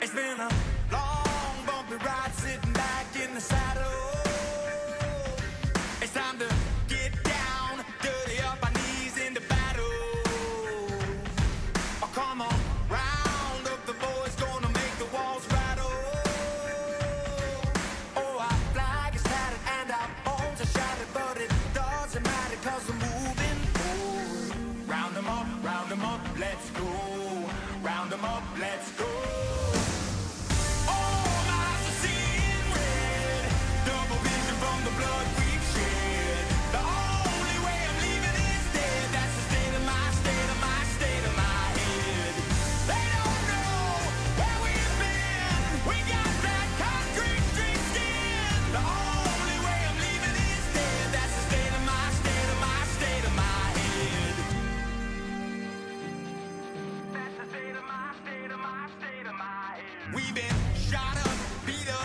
It's been a long, bumpy ride sitting back in the saddle. It's time to get down, dirty up our knees into battle. Oh, come on, round up the boys, gonna make the walls rattle. Oh, our flag is tattered and our bones are shattered, but it doesn't matter 'cause we're moving forward. Round them up, let's go. Round them up, let's go. We've been shot up, beat